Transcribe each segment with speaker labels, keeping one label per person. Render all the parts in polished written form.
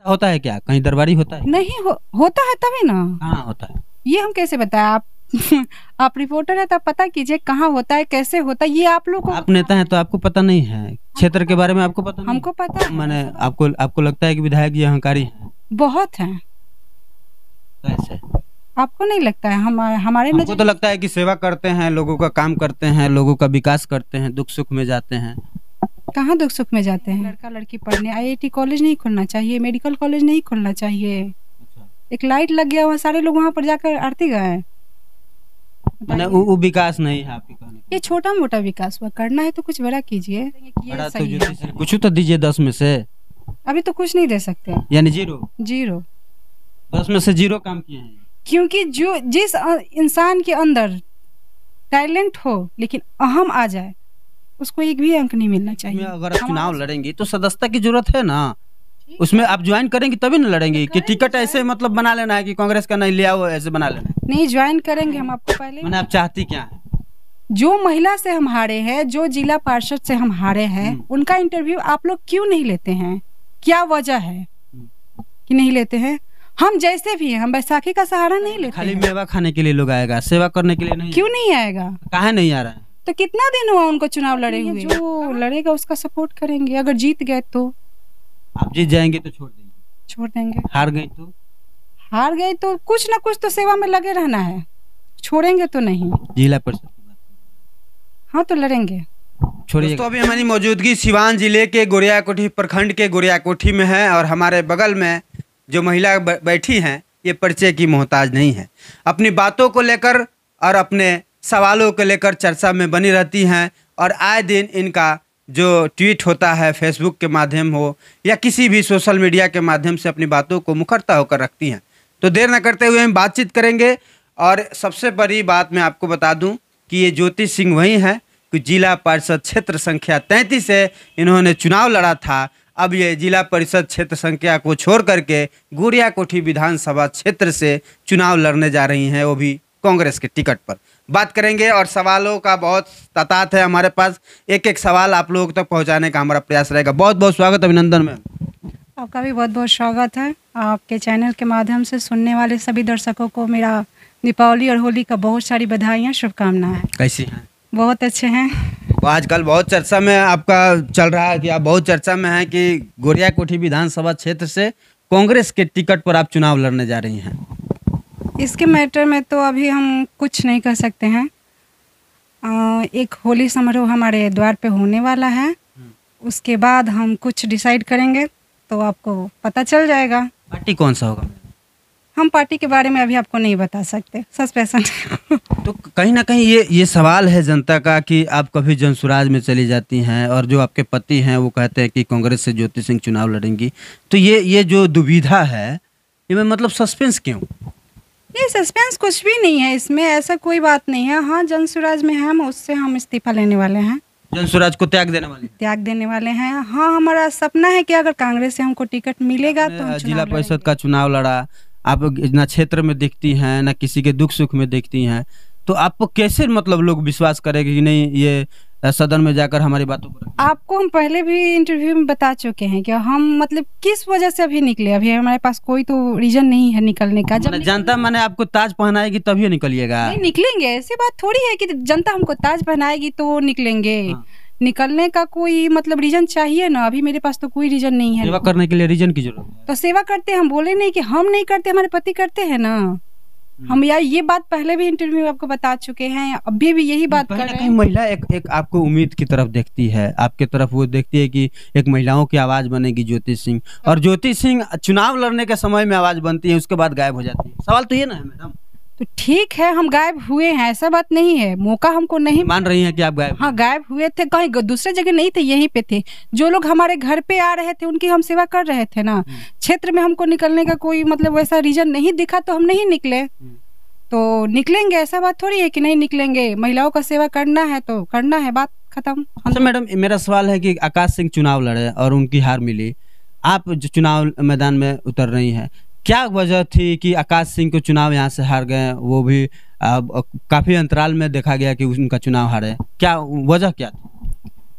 Speaker 1: होता है क्या, कहीं दरबारी होता है?
Speaker 2: नहीं होता है तभी ना।
Speaker 1: कहाँ होता है?
Speaker 2: ये हम कैसे बताएं? आप आप रिपोर्टर है तो पता कीजिए कहाँ होता है, कैसे होता है, ये आप लोग को।
Speaker 1: आप नेता हैं तो आपको पता नहीं है क्षेत्र के बारे में? आपको पता नहीं?
Speaker 2: हमको पता है।
Speaker 1: मैंने आपको लगता है कि विधायक जी अहंकारी हैं?
Speaker 2: बहुत हैं।
Speaker 1: कैसे?
Speaker 2: आपको नहीं लगता है? हमारे
Speaker 1: हमको तो लगता है कि सेवा करते हैं, लोगों का काम करते हैं, लोगों का विकास करते हैं, दुख सुख में जाते हैं।
Speaker 2: कहाँ दुख सुख में जाते हैं? लड़का लड़की पढ़ने, आईआईटी कॉलेज नहीं खुलना चाहिए, मेडिकल कॉलेज नहीं खुलना चाहिए? एक लाइट लग गया हुआ, सारे लोग वहाँ पर जाकर आरती गाए।
Speaker 1: मैंने वो विकास नहीं है आपके कहने का?
Speaker 2: ये छोटा मोटा विकास हुआ, करना है तो कुछ बड़ा कीजिए।
Speaker 1: बड़ा तो कुछ तो दीजिए 10 में से।
Speaker 2: अभी तो कुछ नहीं दे सकते,
Speaker 1: यानी जीरो?
Speaker 2: 10
Speaker 1: में से 0 काम किए हैं।
Speaker 2: क्योंकि जिस इंसान के अंदर टैलेंट हो लेकिन अहम आ जाए, उसको एक भी अंक नहीं मिलना चाहिए।
Speaker 1: अगर आप चुनाव लड़ेंगी तो सदस्यता की जरूरत है ना, उसमें आप ज्वाइन करेंगे तभी ना लड़ेंगे। कि टिकट ऐसे मतलब बना लेना है कि कांग्रेस का नहीं लिया, वो ऐसे बना लेना है?
Speaker 2: नहीं, ज्वाइन करेंगे हम आपको पहले।
Speaker 1: मैंने आप चाहती क्या है?
Speaker 2: जो महिला से हम हारे हैं, जो जिला पार्षद से हम हारे हैं, उनका इंटरव्यू आप लोग क्यों नहीं लेते हैं? क्या वजह है कि नहीं लेते हैं? हम जैसे भी हैं, हम बैसाखी का सहारा नहीं लेते।
Speaker 1: खाली मेवा खाने के लिए लोग आएगा, सेवा करने के लिए नहीं?
Speaker 2: क्यों नहीं आएगा?
Speaker 1: काहे नहीं आ रहा है?
Speaker 2: तो कितना दिन हुआ उनको चुनाव लड़े हुए? जो लड़ेगा उसका सपोर्ट करेंगे। अगर जीत गए तो
Speaker 1: आप जीत जाएंगे तो छोड़ देंगे?
Speaker 2: छोड़ देंगे।
Speaker 1: हार गई तो
Speaker 2: कुछ ना कुछ तो सेवा में लगे रहना है, छोड़ेंगे तो नहीं।
Speaker 1: जिला परिषद?
Speaker 2: हाँ तो लड़ेंगे।
Speaker 1: छोड़िए। तो अभी हमारी मौजूदगी सिवान जिले के गोरियाकोठी प्रखंड के गोरियाकोठी में है और हमारे बगल में जो महिला बैठी हैं ये परिचय की मोहताज नहीं है। अपनी बातों को लेकर और अपने सवालों को लेकर चर्चा में बनी रहती हैं और आए दिन इनका जो ट्वीट होता है फेसबुक के माध्यम हो या किसी भी सोशल मीडिया के माध्यम से अपनी बातों को मुखरता होकर रखती हैं। तो देर न करते हुए हम बातचीत करेंगे। और सबसे बड़ी बात मैं आपको बता दूं कि ये ज्योति सिंह वही हैं कि जिला परिषद क्षेत्र संख्या 33 से इन्होंने चुनाव लड़ा था। अब ये जिला परिषद क्षेत्र संख्या को छोड़ करके गोरियाकोठी विधानसभा क्षेत्र से चुनाव लड़ने जा रही हैं, वो भी कांग्रेस के टिकट पर। बात करेंगे और सवालों का बहुत तादाद है हमारे पास, एक एक सवाल आप लोगों तक पहुंचाने का हमारा प्रयास रहेगा। बहुत बहुत स्वागत, अभिनंदन मैम।
Speaker 2: आपका भी बहुत बहुत स्वागत है। आपके चैनल के माध्यम से सुनने वाले सभी दर्शकों को मेरा दीपावली और होली का बहुत सारी बधाइयाँ, शुभकामनाएं।
Speaker 1: कैसी हैं?
Speaker 2: बहुत अच्छे हैं।
Speaker 1: तो आजकल बहुत चर्चा में आपका चल रहा है कि आप बहुत चर्चा में हैं कि गोरियाकोठी विधानसभा क्षेत्र से कांग्रेस के टिकट पर आप चुनाव लड़ने जा रही हैं।
Speaker 2: इसके मैटर में तो अभी हम कुछ नहीं कर सकते हैं। एक होली समारोह हमारे द्वार पे होने वाला है, उसके बाद हम कुछ डिसाइड करेंगे तो आपको पता चल जाएगा।
Speaker 1: पार्टी कौन सा होगा?
Speaker 2: हम पार्टी के बारे में अभी आपको नहीं बता सकते, सस्पेंशन।
Speaker 1: तो कहीं ना कहीं ये सवाल है जनता का कि आप कभी जनसुराज में चली जाती हैं और जो आपके पति हैं वो कहते हैं कि कांग्रेस से ज्योति सिंह चुनाव लड़ेंगी, तो ये जो दुविधा है ये मतलब सस्पेंस क्यों?
Speaker 2: नहीं, सस्पेंस कुछ भी नहीं है इसमें, ऐसा कोई बात नहीं है। हाँ, जनसुराज में हम उससे हम इस्तीफा लेने वाले हैं।
Speaker 1: जनसुराज को त्याग देने वाले हैं?
Speaker 2: हाँ, हमारा सपना है कि अगर कांग्रेस से हमको टिकट मिलेगा तो हम
Speaker 1: जिला परिषद का चुनाव लड़ा, आप ना क्षेत्र में दिखती हैं ना किसी के दुख सुख में दिखती हैं, तो आपको कैसे मतलब लोग विश्वास करेंगे कि नहीं ये सदन में जाकर हमारी बातों को?
Speaker 2: आपको हम पहले भी इंटरव्यू में बता चुके हैं कि हम मतलब किस वजह से अभी निकले। अभी हमारे पास कोई तो रीजन नहीं है निकलने का। जब
Speaker 1: जनता मैंने आपको ताज पहनाएगी तभी निकलिएगा?
Speaker 2: नहीं निकलेंगे, ऐसी बात थोड़ी है कि जनता हमको ताज पहनाएगी तो निकलेंगे। हाँ। निकलने का कोई मतलब रीजन चाहिए ना। अभी मेरे पास तो कोई रीजन नहीं है।
Speaker 1: सेवा करने के लिए रीजन की जरूरत है।
Speaker 2: तो सेवा करते हैं, हम बोले नहीं कि हम नहीं करते, हमारे पति करते हैं ना। हम यार ये बात पहले भी इंटरव्यू में आपको बता चुके हैं, अभी भी यही बात कर रहे हैं।
Speaker 1: महिला एक आपको उम्मीद की तरफ देखती है, आपके तरफ वो देखती है कि एक महिलाओं की आवाज बनेगी ज्योति सिंह, और ज्योति सिंह चुनाव लड़ने के समय में आवाज बनती है, उसके बाद गायब हो जाती है। सवाल तो ये ना है मैडम।
Speaker 2: तो ठीक है, हम गायब हुए हैं, ऐसा बात नहीं है। मौका हमको नहीं
Speaker 1: मान रही हैं कि आप गायब?
Speaker 2: हाँ, गायब हुए थे, कहीं दूसरे जगह नहीं थे, यहीं पे थे। जो लोग हमारे घर पे आ रहे थे उनकी हम सेवा कर रहे थे ना। क्षेत्र में हमको निकलने का कोई मतलब वैसा रीजन नहीं दिखा तो हम नहीं निकले। तो निकलेंगे, ऐसा बात थोड़ी है कि नहीं निकलेंगे। महिलाओं का सेवा करना है तो करना है, बात खत्म।
Speaker 1: अच्छा मैडम, मेरा सवाल है कि आकाश सिंह चुनाव लड़े और उनकी हार मिली, आप जो चुनाव मैदान में उतर रही हैं, क्या वजह थी कि आकाश सिंह को चुनाव यहाँ से हार गए? वो भी काफी अंतराल में देखा गया कि उनका चुनाव हारे, क्या वजह क्या थी?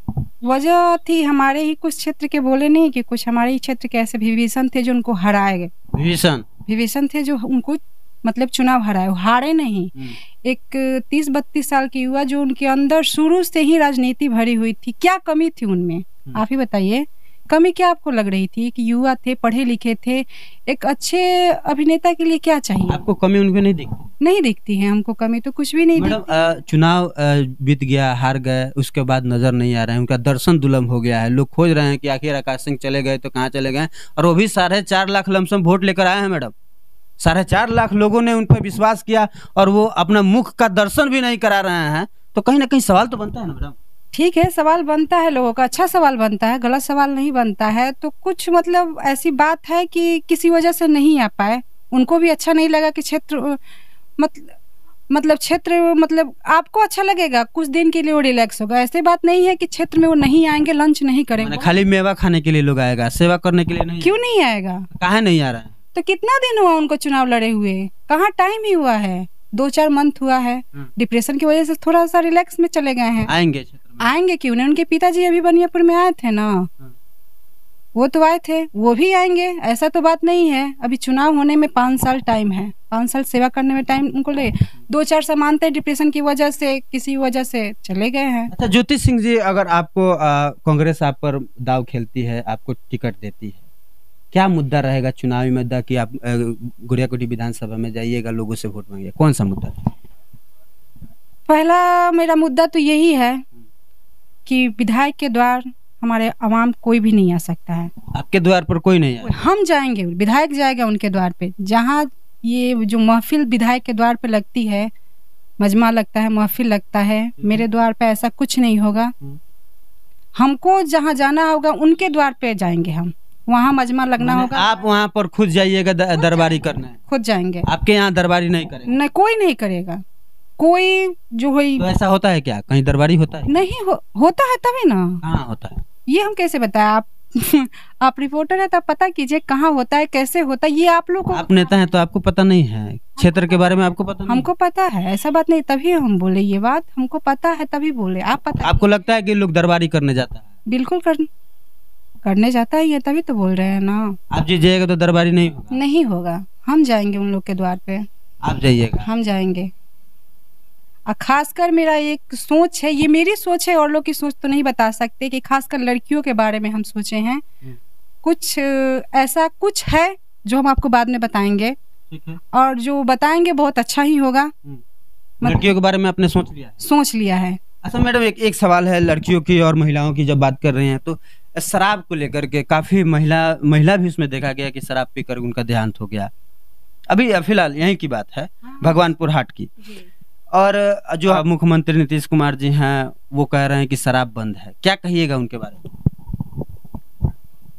Speaker 2: वजह थी हमारे ही कुछ क्षेत्र के, बोले नहीं कि कुछ हमारे ही क्षेत्र के ऐसे विभीषण थे जो उनको हराए गए। विभीषण थे जो उनको मतलब चुनाव हराए, हारे नहीं। एक 30-32 साल की युवा जो उनके अंदर शुरू से ही राजनीति भरी हुई थी, क्या कमी थी उनमें? आप ही बताइए, कमी क्या आपको लग रही थी? कि युवा थे, पढ़े लिखे थे, एक अच्छे अभिनेता के लिए क्या चाहिए?
Speaker 1: आपको कमी उनमें नहीं दिखती?
Speaker 2: नहीं दिखती है हमको कमी, तो कुछ भी नहीं दिखती।
Speaker 1: चुनाव बीत गया, हार गए, उसके बाद नजर नहीं आ रहे हैं, उनका दर्शन दुर्लभ हो गया है। लोग खोज रहे हैं कि आखिर आकाश सिंह चले गए तो कहाँ चले गए, और वो भी 4.5 लाख लमसम वोट लेकर आए हैं मैडम। 4.5 लाख लोगों ने उन पर विश्वास किया और वो अपना मुख का दर्शन भी नहीं करा रहे हैं, तो कहीं ना कहीं सवाल तो बनता है ना मैडम।
Speaker 2: ठीक है, सवाल बनता है लोगों का, अच्छा सवाल बनता है, गलत सवाल नहीं बनता है। तो कुछ मतलब ऐसी बात है कि किसी वजह से नहीं आ पाए, उनको भी अच्छा नहीं लगा कि क्षेत्र मतलब क्षेत्र मतलब आपको अच्छा लगेगा कुछ दिन के लिए, वो रिलैक्स होगा। ऐसे बात नहीं है कि क्षेत्र में वो नहीं आएंगे, लंच नहीं करेंगे।
Speaker 1: खाली मेवा खाने के लिए लोग आएगा, सेवा करने के लिए नहीं?
Speaker 2: क्यों नहीं आएगा?
Speaker 1: कहाँ नहीं आ रहा है?
Speaker 2: तो कितना दिन हुआ उनको चुनाव लड़े हुए? कहाँ टाइम ही हुआ है, 2-4 मंथ हुआ है। डिप्रेशन की वजह से थोड़ा सा रिलैक्स में चले गए हैं। आएंगे क्यों नहीं? उनके पिताजी अभी बनियापुर में आए थे ना, वो तो आए थे, वो भी आएंगे, ऐसा तो बात नहीं है। अभी चुनाव होने में 5 साल टाइम है, 5 साल सेवा करने में टाइम उनको ले। 2-4 समानते डिप्रेशन की वजह से, किसी वजह से चले गए हैं।
Speaker 1: अच्छा ज्योति सिंह जी, अगर आपको कांग्रेस आप पर दाव खेलती है, आपको टिकट देती है, क्या मुद्दा रहेगा चुनावी मुद्दा कि आप गुड़ियाकोठी विधानसभा में जाइएगा, लोगों से वोट मांगिए? कौन सा मुद्दा?
Speaker 2: पहला मेरा मुद्दा तो यही है कि विधायक के द्वार हमारे आवाम कोई भी नहीं आ सकता है।
Speaker 1: आपके द्वार पर कोई नहीं है?
Speaker 2: हम जाएंगे, विधायक जाएगा उनके द्वार पे। जहाँ ये जो महफिल विधायक के द्वार पे लगती है, मजमा लगता है, महफिल लगता है, मेरे द्वार पे ऐसा कुछ नहीं होगा। हमको जहाँ जाना होगा उनके द्वार पे जाएंगे हम, वहाँ मजमा लगना होगा।
Speaker 1: आप वहाँ पर खुद जाइएगा दरबारी करने? खुद
Speaker 2: जाएंगे।
Speaker 1: आपके यहाँ दरबारी नहीं करेगा?
Speaker 2: नहीं, कोई नहीं करेगा। कोई जो है
Speaker 1: तो ऐसा होता है क्या? कहीं दरबारी होता है?
Speaker 2: नहीं होता है तभी ना।
Speaker 1: कहाँ होता है
Speaker 2: ये हम कैसे बताएं? आप आप रिपोर्टर है तो पता कीजिए कहाँ होता है, कैसे होता है। ये आप लोग को,
Speaker 1: आप नेता हैं तो आपको पता नहीं है क्षेत्र के बारे में? आपको पता नहीं?
Speaker 2: हमको पता है, ऐसा बात नहीं, तभी हम बोले ये बात, हमको पता है तभी बोले। आप पता,
Speaker 1: आपको लगता है कि लोग दरबारी करने जाता है?
Speaker 2: बिल्कुल करने जाता ही है, तभी तो बोल रहे हैं ना।
Speaker 1: आप जाइएगा तो दरबारी नहीं होगा?
Speaker 2: नहीं होगा, हम जाएंगे उन लोग के द्वार पे।
Speaker 1: आप जाइएगा?
Speaker 2: हम जाएंगे। और खासकर मेरा एक सोच है, ये मेरी सोच है, और लोग की सोच तो नहीं बता सकते, कि खासकर लड़कियों के बारे में हम सोचे हैं। कुछ ऐसा कुछ है जो हम आपको बाद में बताएंगे, और जो बताएंगे बहुत अच्छा ही होगा।
Speaker 1: लड़कियों के बारे में आपने सोच लिया है? अच्छा मैडम, एक सवाल है लड़कियों की और महिलाओं की। जब बात कर रहे हैं तो शराब को लेकर के काफी महिला भी उसमें देखा गया कि शराब पीकर उनका देहांत हो गया। अभी फिलहाल यहीं की बात है, भगवानपुर हाट की। और जो मुख्यमंत्री नीतीश कुमार जी हैं वो कह रहे हैं कि शराब बंद है, क्या कहिएगा उनके बारे में?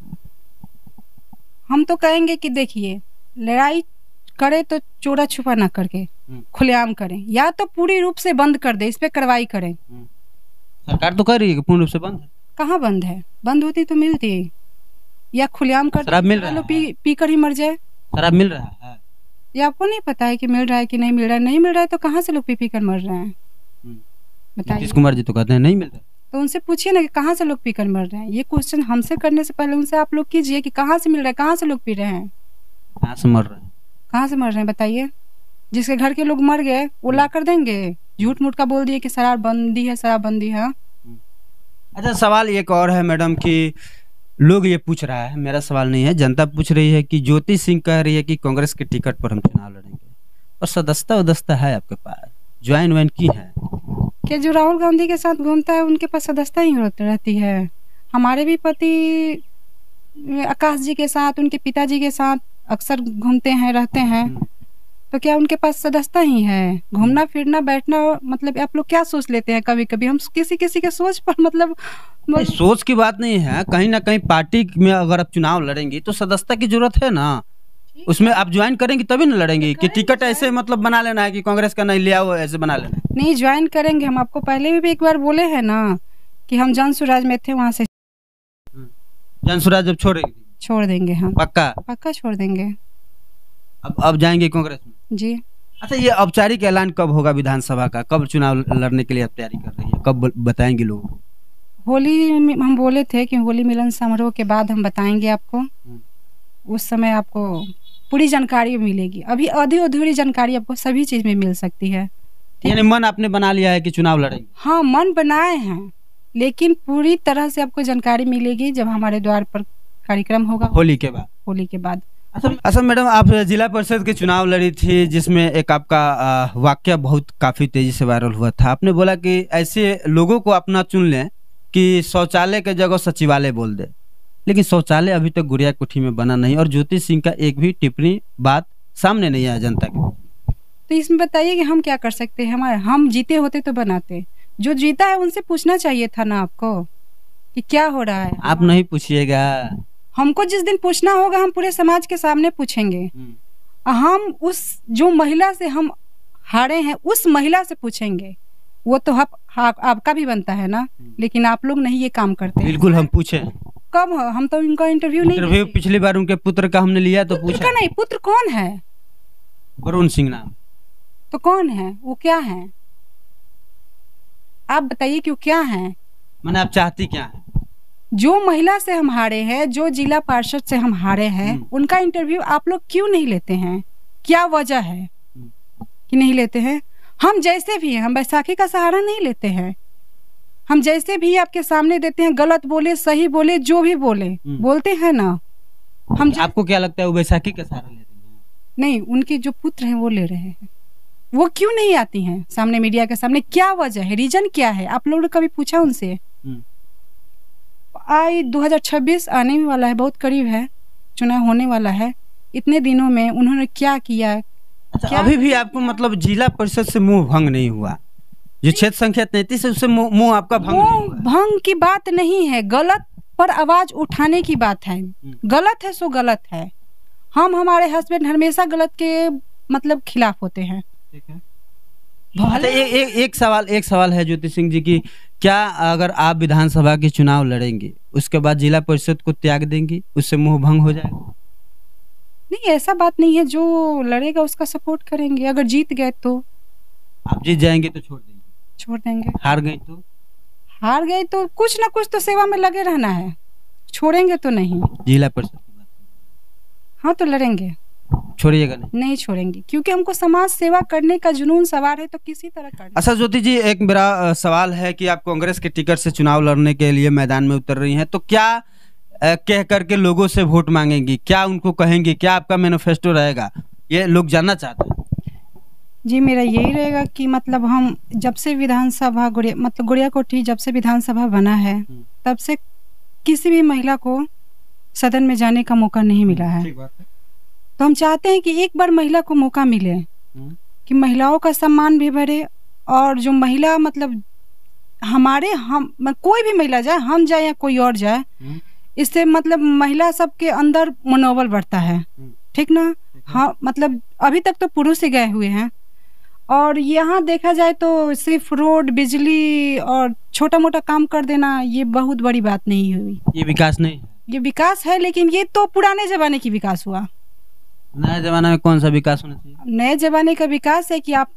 Speaker 2: हम तो कहेंगे कि देखिए, लड़ाई करे तो चोरा छुपा ना करके खुलेआम करें, या तो पूरी रूप से बंद कर दे, इस पे कार्रवाई करें।
Speaker 1: सरकार तो कह रही है कि पूर्ण रूप से बंद है।
Speaker 2: कहाँ बंद है? बंद होती तो मिलती, या खुलेआम कर।
Speaker 1: शराब मिल रहा है,
Speaker 2: पी कर ही मर जाए।
Speaker 1: शराब मिल रहा है,
Speaker 2: ये आपको नहीं पता है कि मिल रहा है कि नहीं मिल रहा है? नहीं मिल रहा है तो कहाँ से लोग पी कर मर रहे हैं? बताइए।
Speaker 1: नीतीश कुमार जी तो कहते हैं नहीं मिल रहा,
Speaker 2: तो उनसे पूछिए ना कि कहाँ से लोग पी कर मर रहे हैं। ये क्वेश्चन हमसे करने से पहले उनसे आप लोग कीजिए कि कहाँ से मिल रहा है, कहाँ से लोग पी रहे हैं,
Speaker 1: कहाँ से मर रहे हैं,
Speaker 2: कहाँ से मर रहे हैं बताइए। जिसके घर के लोग मर गए वो ला कर देंगे? झूठ मूठ का बोल दिए कि शराबबंदी है, शराबबंदी है।
Speaker 1: अच्छा सवाल एक और है मैडम कि लोग ये पूछ रहा है, मेरा सवाल नहीं है, जनता पूछ रही है कि ज्योति सिंह कह रही है कि कांग्रेस के टिकट पर हम चुनाव लड़ेंगे, और सदस्यता है आपके पास, ज्वाइन वाइन की है
Speaker 2: क्या? जो राहुल गांधी के साथ घूमता है उनके पास सदस्यता ही रहती है। हमारे भी पति आकाश जी के साथ, उनके पिताजी के साथ अक्सर घूमते हैं, रहते हैं, तो क्या उनके पास सदस्यता ही है? घूमना फिरना बैठना, मतलब आप लोग क्या सोच लेते हैं? कभी कभी हम किसी के सोच पर मतलब
Speaker 1: सोच की बात नहीं है, कहीं ना कहीं पार्टी में अगर आप चुनाव लड़ेंगी तो सदस्यता की जरूरत है ना, उसमें आप ज्वाइन करेंगे तभी ना लड़ेंगे। कि टिकट ऐसे मतलब बना लेना है कि कांग्रेस का नहीं लिया वो ऐसे बना लेना?
Speaker 2: नहीं, ज्वाइन करेंगे हम। आपको पहले भी एक बार बोले हैं ना कि हम जन स्वराज में थे, वहाँ से
Speaker 1: जन स्वराज जब
Speaker 2: छोड़ देंगे हम,
Speaker 1: पक्का
Speaker 2: छोड़ देंगे।
Speaker 1: अब जाएंगे कांग्रेस में?
Speaker 2: जी।
Speaker 1: अच्छा ये औपचारिक ऐलान कब होगा विधानसभा का? कब चुनाव लड़ने के लिए आप तैयारी कर रही है? कब बताएंगे लोगों को?
Speaker 2: होली में हम बोले थे कि होली मिलन समारोह के बाद हम बताएंगे आपको, उस समय आपको पूरी जानकारी मिलेगी। अभी आधी अधूरी जानकारी आपको सभी चीज में मिल सकती है।
Speaker 1: यानी मन आपने बना लिया है कि चुनाव लड़ेंगे?
Speaker 2: हाँ, मन बनाए हैं, लेकिन पूरी तरह से आपको जानकारी मिलेगी जब हमारे द्वार पर कार्यक्रम होगा
Speaker 1: होली के बाद।
Speaker 2: होली के बाद।
Speaker 1: अच्छा मैडम, आप जिला परिषद के चुनाव लड़ी थी जिसमें एक आपका वाक्य बहुत काफी तेजी से वायरल हुआ था। आपने बोला कि ऐसे लोगों को अपना चुन लें कि शौचालय के जगह सचिवालय बोल दे, लेकिन शौचालय अभी तक गुड़िया कोठी में बना नहीं और ज्योति सिंह का एक भी टिप्पणी बात सामने नहीं आया जनता के।
Speaker 2: तो इसमें बताइए कि हम क्या कर सकते हैं? हम जीते होते तो बनाते, जो जीता है उनसे पूछना चाहिए था ना आपको कि क्या हो रहा है।
Speaker 1: आप नहीं पूछिएगा,
Speaker 2: हमको जिस दिन पूछना होगा हम पूरे समाज के सामने पूछेंगे। हम उस जो महिला से हम हारे हैं उस महिला से पूछेंगे, वो तो आपका भी बनता है ना, लेकिन आप लोग नहीं ये काम करते।
Speaker 1: बिल्कुल हम पूछे।
Speaker 2: कब? हम तो इनका इंटरव्यू
Speaker 1: पिछली बार उनके पुत्र का हमने लिया तो पूछा
Speaker 2: नहीं। पुत्र कौन है?
Speaker 1: वरुण सिंह नाम।
Speaker 2: तो कौन है वो? क्या है? आप बताइए कि वो क्या है?
Speaker 1: मैंने आप चाहती क्या है?
Speaker 2: जो महिला से हम हारे हैं, जो जिला पार्षद से हम हारे हैं, उनका इंटरव्यू आप लोग क्यों नहीं लेते हैं? क्या वजह है कि नहीं लेते हैं? हम जैसे भी हैं, हम बैसाखी का सहारा नहीं लेते हैं। हम जैसे भी आपके सामने देते हैं, गलत बोले सही बोले जो भी बोले बोलते हैं ना। हम
Speaker 1: आपको क्या लगता है वो बैसाखी का सहारा ले रहे हैं?
Speaker 2: नहीं, उनके जो पुत्र हैं वो ले रहे हैं। वो क्यों नहीं आती हैं सामने, मीडिया के सामने? क्या वजह है? रीजन क्या है? आप लोगों ने कभी पूछा उनसे? 2026 आने वाला है, बहुत करीब है, चुनाव होने वाला है। इतने दिनों में उन्होंने क्या किया?
Speaker 1: अच्छा, अभी भी आपको मतलब जिला परिषद से मुंह भंग नहीं हुआ? जो क्षेत्र संख्या 33 है उससे मुंह आपका भंग नहीं हुआ?
Speaker 2: भंग की बात नहीं है, गलत पर आवाज उठाने की बात है। गलत है सो गलत है। हम हमारे हस्बैंड हमेशा गलत के मतलब खिलाफ होते हैं।
Speaker 1: अच्छा, एक सवाल है ज्योति सिंह जी की, क्या अगर आप विधानसभा के चुनाव लड़ेंगे उसके बाद जिला परिषद को त्याग देंगी, उससे मुंह भंग हो जाएगा?
Speaker 2: नहीं, ऐसा बात नहीं है। जो लड़ेगा उसका सपोर्ट करेंगे। अगर जीत गए तो
Speaker 1: आप जीत जाएंगे तो छोड़ देंगे?
Speaker 2: छोड़ देंगे।
Speaker 1: हार गई तो
Speaker 2: कुछ ना कुछ तो सेवा में लगे रहना है, छोड़ेंगे तो नहीं।
Speaker 1: जिला परिषद की बात?
Speaker 2: हाँ, तो लड़ेंगे।
Speaker 1: छोड़िएगा? नहीं
Speaker 2: छोड़ेंगे, क्योंकि हमको समाज सेवा करने का जुनून सवार है, तो किसी तरह करना।
Speaker 1: अच्छा ज्योति जी, एक मेरा सवाल है कि आप कांग्रेस के टिकट से चुनाव लड़ने के लिए मैदान में उतर रही हैं, तो क्या कह करके लोगों से वोट मांगेंगी? क्या उनको कहेंगी? क्या आपका मैनिफेस्टो रहेगा? ये लोग जानना चाहते हैं।
Speaker 2: जी, मेरा यही रहेगा कि मतलब हम जब से विधानसभा गुड़िया कोठी जब से विधानसभा बना है, तब से किसी भी महिला को सदन में जाने का मौका नहीं मिला है। तो हम चाहते हैं कि एक बार महिला को मौका मिले कि महिलाओं का सम्मान भी बढ़े, और जो महिला मतलब हम कोई भी महिला जाए, हम जाए या कोई और जाए, इससे मतलब महिला सबके अंदर मनोबल बढ़ता है। ठीक ना? हाँ, मतलब अभी तक तो पुरुष ही गए हुए हैं, और यहाँ देखा जाए तो सिर्फ रोड, बिजली और छोटा मोटा काम कर देना ये बहुत बड़ी बात नहीं हुई।
Speaker 1: ये विकास नहीं है?
Speaker 2: ये विकास है, लेकिन ये तो पुराने जमाने की विकास हुआ।
Speaker 1: नए जमाने में कौन सा विकास होना चाहिए?
Speaker 2: नए जमाने का विकास है कि आप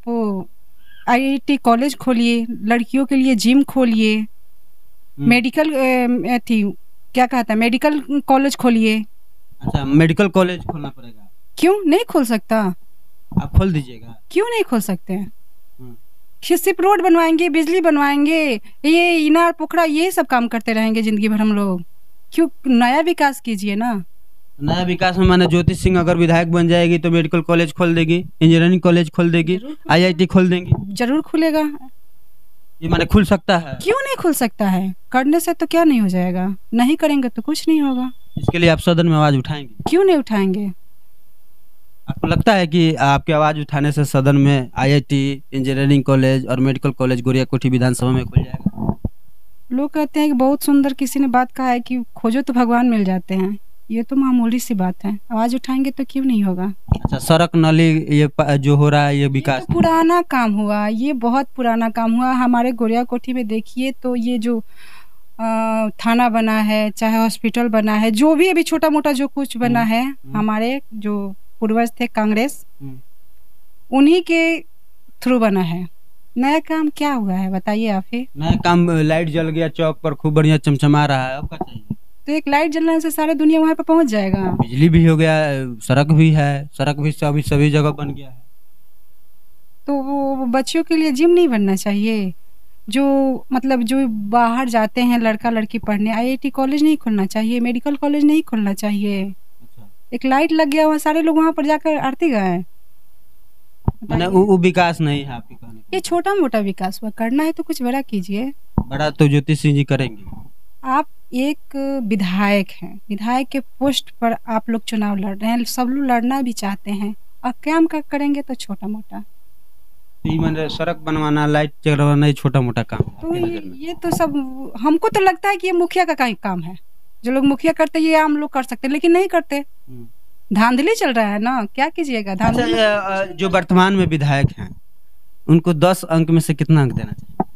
Speaker 2: IIT कॉलेज खोलिए, लड़कियों के लिए जिम खोलिए, मेडिकल क्या कहता है, मेडिकल कॉलेज खोलिए।
Speaker 1: अच्छा, मेडिकल कॉलेज खोलना पड़ेगा?
Speaker 2: क्यों नहीं खोल सकता?
Speaker 1: आप खोल दीजिएगा।
Speaker 2: क्यों नहीं खोल सकते हैं? सिर्फ रोड बनवाएंगे, बिजली बनवाएंगे, ये इनार पोखरा ये सब काम करते रहेंगे जिंदगी भर हम लोग? क्यों, नया विकास कीजिए ना।
Speaker 1: नया विकास में माने ज्योति सिंह अगर विधायक बन जाएगी तो मेडिकल कॉलेज खोल देगी, इंजीनियरिंग कॉलेज खोल देगी, IIT खोल देंगी।
Speaker 2: जरूर खुलेगा।
Speaker 1: ये माने खुल सकता है?
Speaker 2: क्यों नहीं खुल सकता है? करने से तो क्या नहीं हो जाएगा? नहीं करेंगे तो कुछ नहीं होगा।
Speaker 1: इसके लिए आप सदन में आवाज उठाएंगे?
Speaker 2: क्यों नहीं उठाएंगे?
Speaker 1: आपको लगता है कि आपकी आवाज उठाने से सदन में IIT, इंजीनियरिंग कॉलेज और मेडिकल कॉलेज गुड़िया कोठी विधानसभा में खुल जाएगा?
Speaker 2: लोग कहते हैं कि बहुत सुंदर किसी ने बात कहा है कि खोजो तो भगवान मिल जाते हैं। ये तो मामूली सी बात है, आवाज उठाएंगे तो क्यों नहीं होगा?
Speaker 1: अच्छा, सड़क नाली ये जो हो रहा है ये विकास?
Speaker 2: ये तो पुराना काम हुआ, ये बहुत पुराना काम हुआ। हमारे गुड़िया कोठी में देखिए तो ये जो थाना बना है, चाहे हॉस्पिटल बना है, जो भी अभी छोटा मोटा जो कुछ बना है, हमारे जो पूर्वज थे कांग्रेस, उन्हीं के थ्रू बना है। नया काम क्या हुआ है बताइए आप ही।
Speaker 1: नया काम, लाइट जल गया चौक पर, खूब बढ़िया चमचमा रहा है, अब क्या चाहिए?
Speaker 2: तो एक लाइट जलने से सारे दुनिया वहाँ पे पहुँच जाएगा।
Speaker 1: बिजली भी हो गया, सड़क भी है, सड़क भी सभी जगह बन गया है।
Speaker 2: तो वो बच्चियों के लिए जिम नहीं बनना चाहिए? जो मतलब जो बाहर जाते हैं लड़का लड़की पढ़ने, आईआईटी कॉलेज नहीं खुलना चाहिए? मेडिकल कॉलेज नहीं खुलना चाहिए?
Speaker 1: अच्छा।
Speaker 2: एक लाइट लग गया वहाँ, सारे लोग वहाँ पर जाकर आरती गाए।
Speaker 1: मैंने वो विकास नहीं है आपके कहने का?
Speaker 2: ये छोटा मोटा विकास हुआ, करना है तो कुछ बड़ा कीजिए।
Speaker 1: बड़ा तो ज्योति सिंह जी करेंगे।
Speaker 2: आप एक विधायक हैं, विधायक के पोस्ट पर आप लोग चुनाव लड़ रहे हैं, सब लोग लड़ना भी चाहते हैं, और काम का करेंगे तो छोटा मोटा।
Speaker 1: ये मैंने सड़क बनवाना, लाइट चलवाना, ये छोटा मोटा काम है
Speaker 2: तो
Speaker 1: आपकी नज़र में?
Speaker 2: ये तो सब हमको तो लगता है कि ये मुखिया का काम है। जो लोग मुखिया करते हैं ये आम लोग कर सकते हैं, लेकिन नहीं करते।
Speaker 1: हम्म।
Speaker 2: धांधली चल रहा है ना, क्या कीजिएगा
Speaker 1: अच्छा,
Speaker 2: धांधली।
Speaker 1: जो वर्तमान में विधायक हैं, उनको 10 अंक में से कितना अंक देना चाहिए?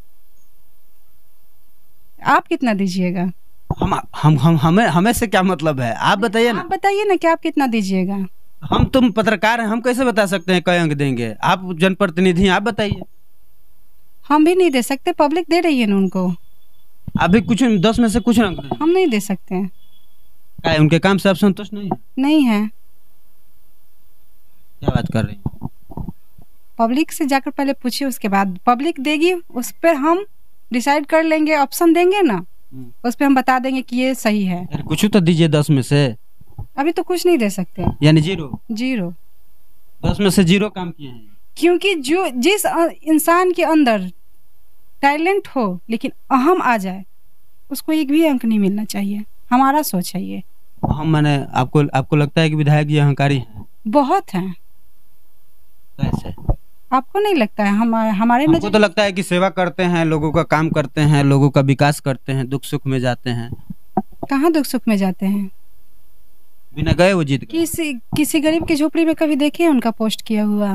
Speaker 2: आप कितना दीजिएगा?
Speaker 1: हमें से क्या मतलब है, आप बताइए ना।
Speaker 2: आप बताइए ना कि आप कितना दीजिएगा।
Speaker 1: हम तुम पत्रकार हैं, हम कैसे बता सकते हैं कई अंक देंगे? आप जनप्रतिनिधि हैं, आप बताइए।
Speaker 2: हम भी नहीं दे सकते, पब्लिक दे रही है ना उनको।
Speaker 1: अभी कुछ 10 में से कुछ अंक दें।
Speaker 2: हम नहीं दे सकते हैं।
Speaker 1: क्या है, उनके काम से आप संतुष्ट नहीं है?
Speaker 2: नहीं है।
Speaker 1: क्या बात कर रही हैं?
Speaker 2: पब्लिक से जाकर पहले पूछिए, उसके बाद पब्लिक देगी, उस पर हम डिसाइड कर लेंगे। ऑप्शन देंगे ना, उस पर हम बता देंगे कि ये सही है।
Speaker 1: यार कुछ तो दीजिए 10 में से।
Speaker 2: अभी तो कुछ नहीं दे सकते।
Speaker 1: यानी जीरो?
Speaker 2: जीरो।
Speaker 1: 10 में से जीरो काम किए हैं।
Speaker 2: क्योंकि जो जिस इंसान के अंदर टैलेंट हो लेकिन अहम आ जाए, उसको एक भी अंक नहीं मिलना चाहिए। हमारा सोच है ये।
Speaker 1: हम माने आपको लगता है कि विधायक जी अहंकारी हैं?
Speaker 2: बहुत हैं।
Speaker 1: कैसे?
Speaker 2: आपको नहीं लगता है? हमारे
Speaker 1: हमको तो लगता है कि सेवा करते हैं, लोगों का काम करते हैं, लोगों का विकास करते हैं, दुख सुख में जाते हैं।
Speaker 2: कहाँ दुख सुख में जाते हैं?
Speaker 1: बिना गए वो जीत गए।
Speaker 2: किसी गरीब की झोपड़ी में कभी देखे उनका पोस्ट किया हुआ?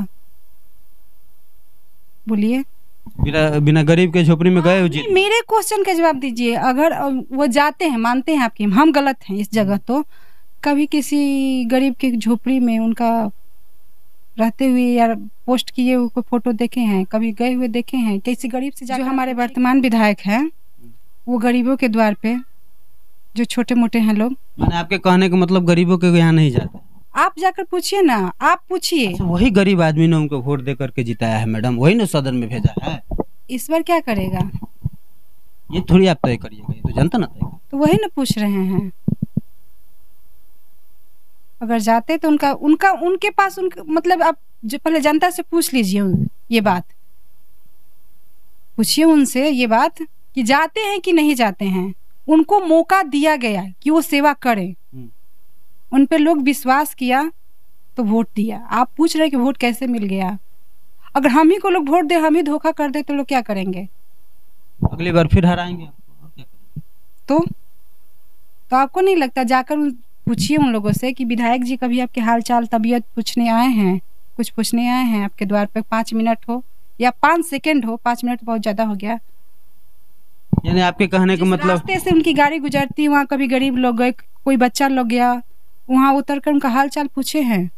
Speaker 2: बोलिए।
Speaker 1: बिना गरीब के झोपड़ी में गए वो जीत गए।
Speaker 2: मेरे क्वेश्चन का जवाब दीजिए। अगर वो जाते हैं, मानते हैं आपकी हम गलत हैं इस जगह, तो कभी किसी गरीब के झोपड़ी में उनका रहते हुए या पोस्ट किए हुए कोई फोटो देखे हैं? कभी गए हुए देखे हैं? किसी गरीब से जो हमारे वर्तमान विधायक हैं, वो गरीबों के द्वार पे, जो छोटे मोटे हैं लोग।
Speaker 1: मैंने आपके कहने का मतलब गरीबों के यहाँ नहीं जाते?
Speaker 2: आप जाकर पूछिए ना, आप पूछिए।
Speaker 1: अच्छा, वही गरीब आदमी ने उनको वोट दे करके जिताया है मैडम, वही ने सदन में भेजा है।
Speaker 2: इस बार क्या करेगा
Speaker 1: ये थोड़ी आप तय करिएगा, ये तो जनता ना तय।
Speaker 2: तो वही ना पूछ रहे हैं। अगर जाते तो उनके पास मतलब आप जो पहले जनता से पूछ लीजिए, ये बात पूछिए उनसे, ये बात कि जाते हैं कि नहीं जाते हैं। उनको मौका दिया गया कि वो सेवा करें, उन पे लोग विश्वास किया तो वोट दिया। आप पूछ रहे कि वोट कैसे मिल गया? अगर हम ही को लोग वोट दे, हम ही धोखा कर दे, तो लोग क्या करेंगे?
Speaker 1: अगली बार फिर हराएंगे आपको।
Speaker 2: तो आपको नहीं लगता? जाकर पूछिए उन लोगों से कि विधायक जी कभी आपके हाल चाल तबीयत पूछने आए हैं, कुछ पूछने आए हैं आपके द्वार पे? 5 मिनट हो या 5 सेकंड हो, 5 मिनट बहुत ज्यादा हो गया।
Speaker 1: यानी आपके कहने का मतलब
Speaker 2: रास्ते से उनकी गाड़ी गुजरती, वहाँ कभी गरीब लोग गए, कोई बच्चा लोग गया, वहाँ उतर कर उनका हाल चाल पूछे हैं?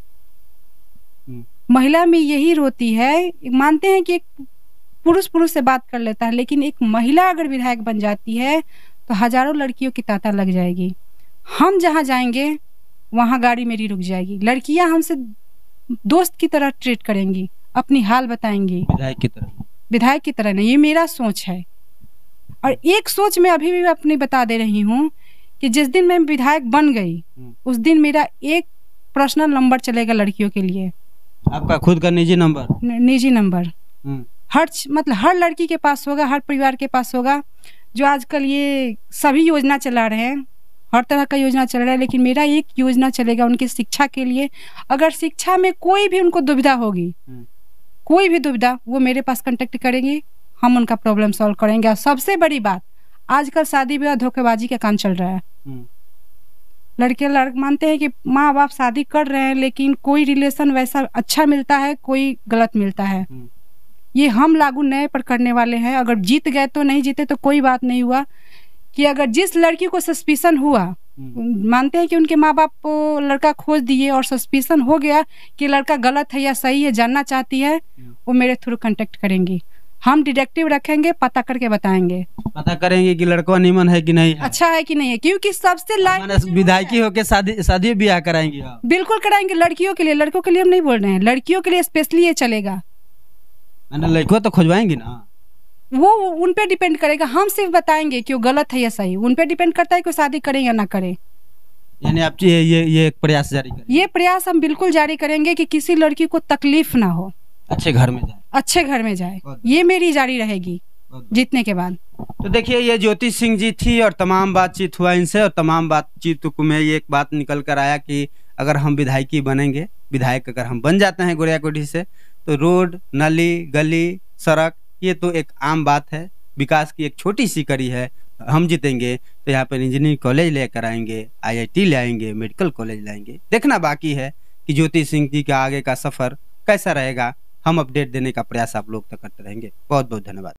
Speaker 2: महिला में यही रोती है। मानते हैं कि एक पुरुष से बात कर लेता है, लेकिन एक महिला अगर विधायक बन जाती है तो हजारों लड़कियों की तांता लग जाएगी। हम जहाँ जाएंगे वहाँ गाड़ी मेरी रुक जाएगी। लड़कियां हमसे दोस्त की तरह ट्रीट करेंगी, अपनी हाल बताएंगी। विधायक की तरह नहीं, ये मेरा सोच है। और एक सोच मैं अभी भी अपनी बता दे रही हूँ कि जिस दिन मैं विधायक बन गई, उस दिन मेरा एक पर्सनल नंबर चलेगा लड़कियों के लिए।
Speaker 1: आपका खुद का निजी नंबर?
Speaker 2: निजी नंबर हर लड़की के पास होगा, हर परिवार के पास होगा। जो आजकल ये सभी योजना चला रहे हैं, हर तरह का योजना चल रहा है, लेकिन मेरा एक योजना चलेगा उनकी शिक्षा के लिए। अगर शिक्षा में कोई भी उनको दुविधा होगी, कोई भी दुविधा, वो मेरे पास कांटेक्ट करेंगे, हम उनका प्रॉब्लम सॉल्व करेंगे। और सबसे बड़ी बात, आजकल शादी ब्याह धोखेबाजी का काम चल रहा है। लड़के मानते हैं कि माँ बाप शादी कर रहे हैं, लेकिन कोई रिलेशन वैसा अच्छा मिलता है, कोई गलत मिलता है। ये हम लागू नए पर करने वाले हैं। अगर जीत गए तो, नहीं जीते तो कोई बात नहीं हुआ। कि अगर जिस लड़की को सस्पिशन हुआ मानते हैं कि उनके माँ बाप लड़का खोज दिए और सस्पिशन हो गया कि लड़का गलत है या सही है, जानना चाहती है, वो मेरे थ्रू कांटेक्ट करेंगी। हम डिटेक्टिव रखेंगे, पता करके बताएंगे।
Speaker 1: पता करेंगे कि लड़का निमन है कि नहीं है,
Speaker 2: अच्छा है कि नहीं है, क्योंकि सबसे
Speaker 1: माने विधायकी होके शादी ब्याह कराएंगे आप?
Speaker 2: बिल्कुल कराएंगे। लड़कियों के लिए, लड़कों के लिए हम नहीं बोल रहे हैं, लड़कियों के लिए स्पेशली ये चलेगा।
Speaker 1: मैंने लड़कों तो खोजवाएंगे ना,
Speaker 2: वो उन पे डिपेंड करेगा। हम सिर्फ बताएंगे कि वो गलत है या सही, उन पे डिपेंड करता है कि शादी करें या ना करें।
Speaker 1: यानी आप ये एक प्रयास जारी करें?
Speaker 2: ये प्रयास हम बिल्कुल जारी करेंगे कि किसी लड़की को तकलीफ ना हो,
Speaker 1: अच्छे घर में जाए,
Speaker 2: अच्छे घर में जाए। ये मेरी जारी रहेगी जीतने के बाद।
Speaker 1: तो देखिए, ये ज्योति सिंह जी थी और तमाम बातचीत हुआ इनसे, और तमाम बातचीत में ये एक बात निकल कर आया कि अगर हम विधायकी बनेंगे, विधायक अगर हम बन जाते हैं गोरियाकोठी से, तो रोड, नाली, गली, सड़क, ये तो एक आम बात है, विकास की एक छोटी सी कड़ी है। हम जीतेंगे तो यहाँ पर इंजीनियरिंग कॉलेज लेकर आएंगे, IIT ले आएंगे, मेडिकल कॉलेज लाएंगे। देखना बाकी है कि ज्योति सिंह जी का आगे का सफर कैसा रहेगा। हम अपडेट देने का प्रयास आप लोग तक करते रहेंगे। बहुत बहुत धन्यवाद।